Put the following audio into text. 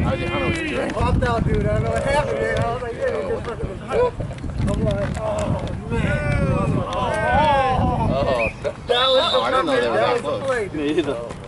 don't know what you're doing. Popped out, dude. I don't know what happened, man. I was like, yeah, it just fucking. I'm like, oh, man. Oh, That was the I didn't know that was that play. close. Me either.